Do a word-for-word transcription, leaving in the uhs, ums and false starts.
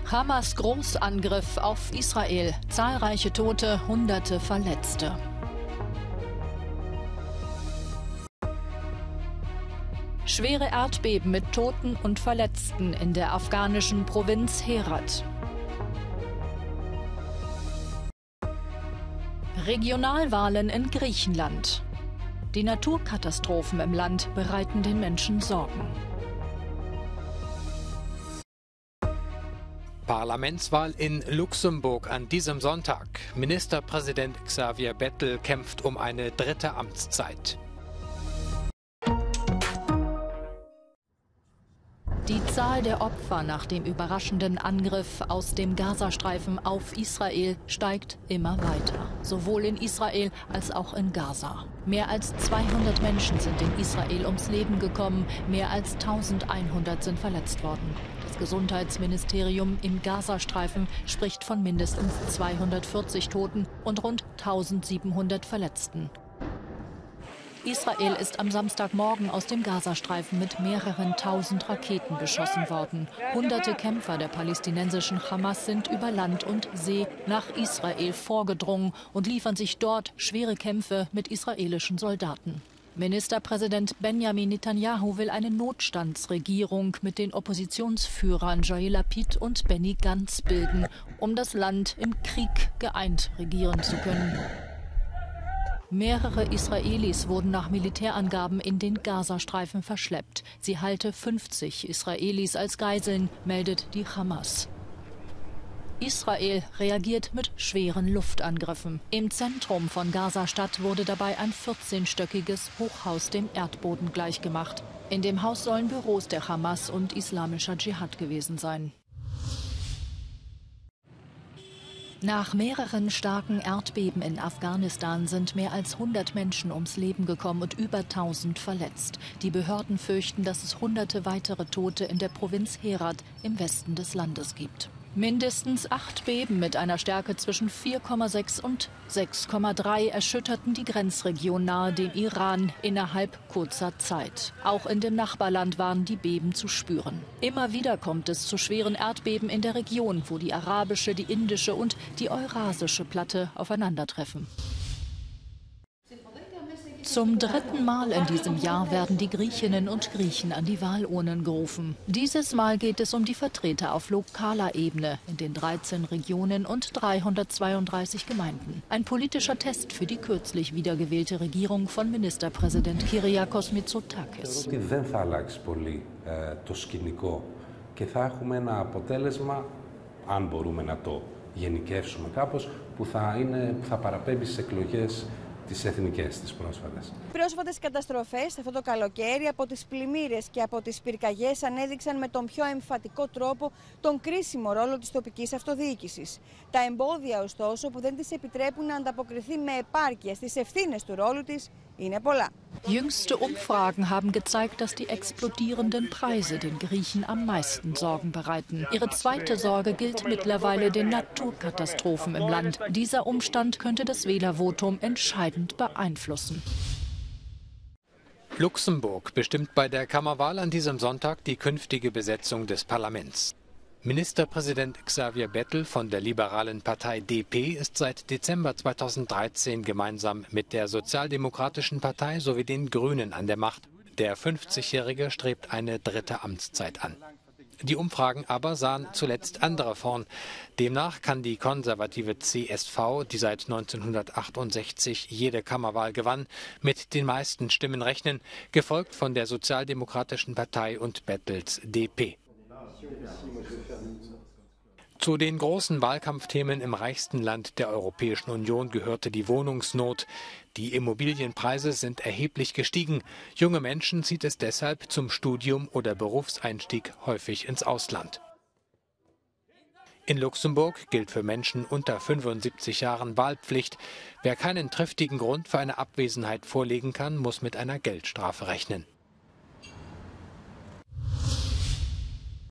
Hamas Großangriff auf Israel. Zahlreiche Tote, Hunderte Verletzte. Schwere Erdbeben mit Toten und Verletzten in der afghanischen Provinz Herat. Regionalwahlen in Griechenland. Die Naturkatastrophen im Land bereiten den Menschen Sorgen. Parlamentswahl in Luxemburg an diesem Sonntag. Ministerpräsident Xavier Bettel kämpft um eine dritte Amtszeit. Die Zahl der Opfer nach dem überraschenden Angriff aus dem Gazastreifen auf Israel steigt immer weiter. Sowohl in Israel als auch in Gaza. Mehr als zweihundert Menschen sind in Israel ums Leben gekommen, mehr als eintausendeinhundert sind verletzt worden. Das Gesundheitsministerium im Gazastreifen spricht von mindestens zweihundertvierzig Toten und rund eintausendsiebenhundert Verletzten. Israel ist am Samstagmorgen aus dem Gazastreifen mit mehreren tausend Raketen beschossen worden. Hunderte Kämpfer der palästinensischen Hamas sind über Land und See nach Israel vorgedrungen und liefern sich dort schwere Kämpfe mit israelischen Soldaten. Ministerpräsident Benjamin Netanyahu will eine Notstandsregierung mit den Oppositionsführern Yair Lapid und Benny Gantz bilden, um das Land im Krieg geeint regieren zu können. Mehrere Israelis wurden nach Militärangaben in den Gazastreifen verschleppt. Sie halte fünfzig Israelis als Geiseln, meldet die Hamas. Israel reagiert mit schweren Luftangriffen. Im Zentrum von Gaza-Stadt wurde dabei ein vierzehnstöckiges Hochhaus dem Erdboden gleichgemacht. In dem Haus sollen Büros der Hamas und islamischer Dschihad gewesen sein. Nach mehreren starken Erdbeben in Afghanistan sind mehr als hundert Menschen ums Leben gekommen und über tausend verletzt. Die Behörden fürchten, dass es hunderte weitere Tote in der Provinz Herat im Westen des Landes gibt. Mindestens acht Beben mit einer Stärke zwischen vier Komma sechs und sechs Komma drei erschütterten die Grenzregion nahe dem Iran innerhalb kurzer Zeit. Auch in dem Nachbarland waren die Beben zu spüren. Immer wieder kommt es zu schweren Erdbeben in der Region, wo die arabische, die indische und die eurasische Platte aufeinandertreffen. Zum dritten Mal in diesem Jahr werden die Griechinnen und Griechen an die Wahlurnen gerufen. Dieses Mal geht es um die Vertreter auf lokaler Ebene in den dreizehn Regionen und dreihundertzweiunddreißig Gemeinden. Ein politischer Test für die kürzlich wiedergewählte Regierung von Ministerpräsident Kyriakos Mitsotakis. τις εθνικές, τις πρόσφατες. Πρόσφατες καταστροφές αυτό το καλοκαίρι από τις πλημμύρες και από τις πυρκαγιές ανέδειξαν με τον πιο εμφατικό τρόπο τον κρίσιμο ρόλο της τοπικής αυτοδιοίκησης. Τα εμπόδια, ωστόσο, που δεν της επιτρέπουν να ανταποκριθεί με επάρκεια στις ευθύνες του ρόλου της, είναι πολλά. Jüngste Umfragen haben gezeigt, dass die explodierenden Preise den Griechen am meisten Sorgen bereiten. Ihre zweite Sorge gilt mittlerweile den Naturkatastrophen im Land. Dieser Umstand könnte das Wählervotum entscheidend beeinflussen. Luxemburg bestimmt bei der Kammerwahl an diesem Sonntag die künftige Besetzung des Parlaments. Ministerpräsident Xavier Bettel von der liberalen Partei D P ist seit Dezember zweitausenddreizehn gemeinsam mit der Sozialdemokratischen Partei sowie den Grünen an der Macht. Der fünfzigjährige strebt eine dritte Amtszeit an. Die Umfragen aber sahen zuletzt andere vorn. Demnach kann die konservative C S V, die seit neunzehnhundertachtundsechzig jede Kammerwahl gewann, mit den meisten Stimmen rechnen, gefolgt von der Sozialdemokratischen Partei und Bettels D P. Zu den großen Wahlkampfthemen im reichsten Land der Europäischen Union gehörte die Wohnungsnot. Die Immobilienpreise sind erheblich gestiegen. Junge Menschen zieht es deshalb zum Studium oder Berufseinstieg häufig ins Ausland. In Luxemburg gilt für Menschen unter fünfundsiebzig Jahren Wahlpflicht. Wer keinen triftigen Grund für eine Abwesenheit vorlegen kann, muss mit einer Geldstrafe rechnen.